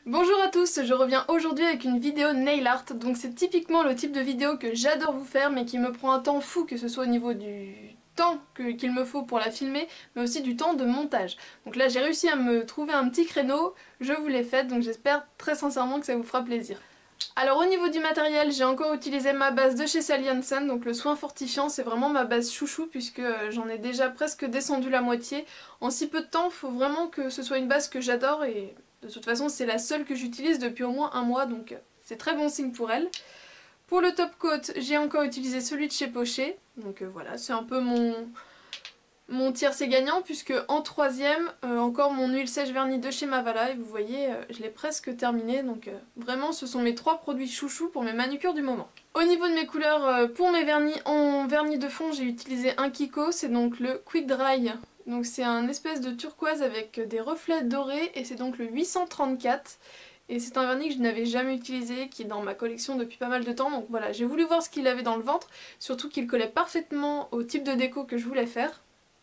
Bonjour à tous, je reviens aujourd'hui avec une vidéo nail art. Donc c'est typiquement le type de vidéo que j'adore vous faire mais qui me prend un temps fou, que ce soit au niveau du temps qu'il me faut pour la filmer, mais aussi du temps de montage. Donc là j'ai réussi à me trouver un petit créneau, je vous l'ai fait, donc j'espère très sincèrement que ça vous fera plaisir. Alors au niveau du matériel, j'ai encore utilisé ma base de chez Sally Hansen, donc le soin fortifiant, c'est vraiment ma base chouchou puisque j'en ai déjà presque descendu la moitié. En si peu de temps, il faut vraiment que ce soit une base que j'adore et de toute façon c'est la seule que j'utilise depuis au moins un mois, donc c'est très bon signe pour elle. Pour le top coat, j'ai encore utilisé celui de chez Pocher, donc voilà, c'est un peu mon tiercé gagnant puisque en troisième, encore mon huile sèche vernis de chez Mavala et vous voyez, je l'ai presque terminé, donc vraiment ce sont mes trois produits chouchous pour mes manucures du moment. Au niveau de mes couleurs, pour mes vernis, en vernis de fond j'ai utilisé un Kiko, c'est donc le Quick Dry, donc c'est un espèce de turquoise avec des reflets dorés et c'est donc le 834. Et c'est un vernis que je n'avais jamais utilisé, qui est dans ma collection depuis pas mal de temps, donc voilà, j'ai voulu voir ce qu'il avait dans le ventre, surtout qu'il collait parfaitement au type de déco que je voulais faire.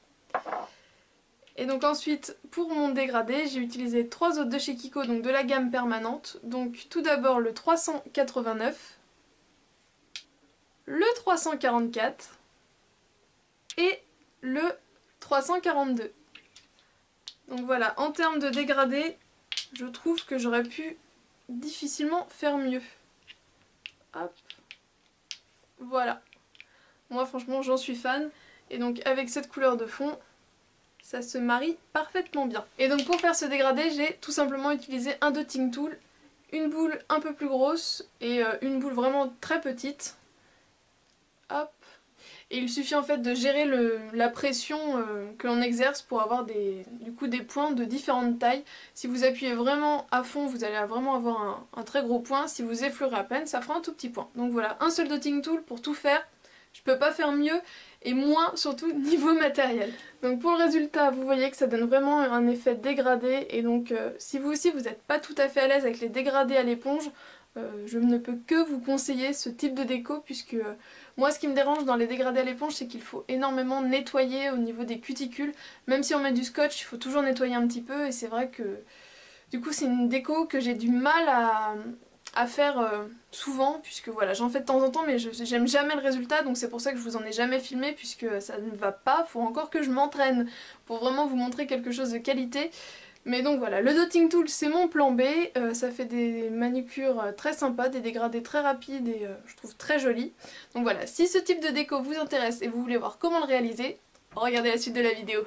Et donc ensuite, pour mon dégradé, j'ai utilisé trois autres de chez Kiko, donc de la gamme permanente. Donc tout d'abord le 389, le 344 et le 342. Donc voilà, en termes de dégradé, je trouve que j'aurais pu difficilement faire mieux. Hop. Voilà. Moi franchement j'en suis fan. Et donc avec cette couleur de fond, ça se marie parfaitement bien. Et donc pour faire ce dégradé, j'ai tout simplement utilisé un dotting tool, une boule un peu plus grosse et une boule vraiment très petite. Hop. Et il suffit en fait de gérer la pression que l'on exerce pour avoir du coup des points de différentes tailles. Si vous appuyez vraiment à fond, vous allez vraiment avoir un très gros point. Si vous effleurez à peine, ça fera un tout petit point. Donc voilà, un seul dotting tool pour tout faire. Je peux pas faire mieux et moins surtout niveau matériel. Donc pour le résultat, vous voyez que ça donne vraiment un effet dégradé et donc si vous aussi vous n'êtes pas tout à fait à l'aise avec les dégradés à l'éponge, je ne peux que vous conseiller ce type de déco puisque moi ce qui me dérange dans les dégradés à l'éponge c'est qu'il faut énormément nettoyer au niveau des cuticules. Même si on met du scotch, il faut toujours nettoyer un petit peu et c'est vrai que du coup c'est une déco que j'ai du mal à faire souvent puisque voilà j'en fais de temps en temps mais j'aime jamais le résultat, donc c'est pour ça que je vous en ai jamais filmé puisque ça ne va pas, faut encore que je m'entraîne pour vraiment vous montrer quelque chose de qualité. Mais donc voilà, le dotting tool c'est mon plan B, ça fait des manucures très sympas, des dégradés très rapides et je trouve très jolis. Donc voilà, si ce type de déco vous intéresse et vous voulez voir comment le réaliser, regardez la suite de la vidéo.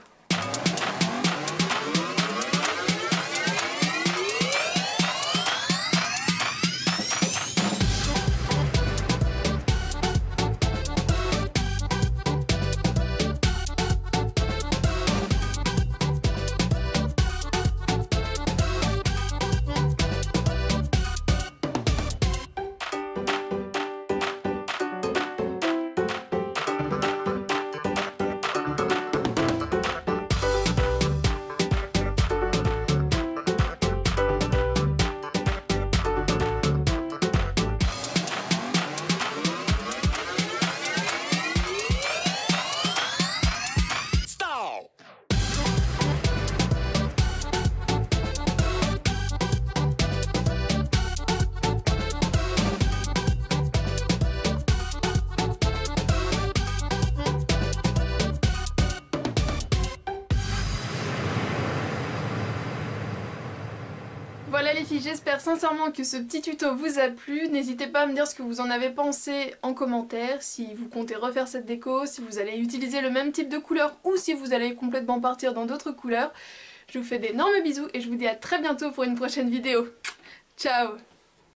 Voilà les filles, j'espère sincèrement que ce petit tuto vous a plu. N'hésitez pas à me dire ce que vous en avez pensé en commentaire, si vous comptez refaire cette déco, si vous allez utiliser le même type de couleur ou si vous allez complètement partir dans d'autres couleurs. Je vous fais d'énormes bisous et je vous dis à très bientôt pour une prochaine vidéo. Ciao!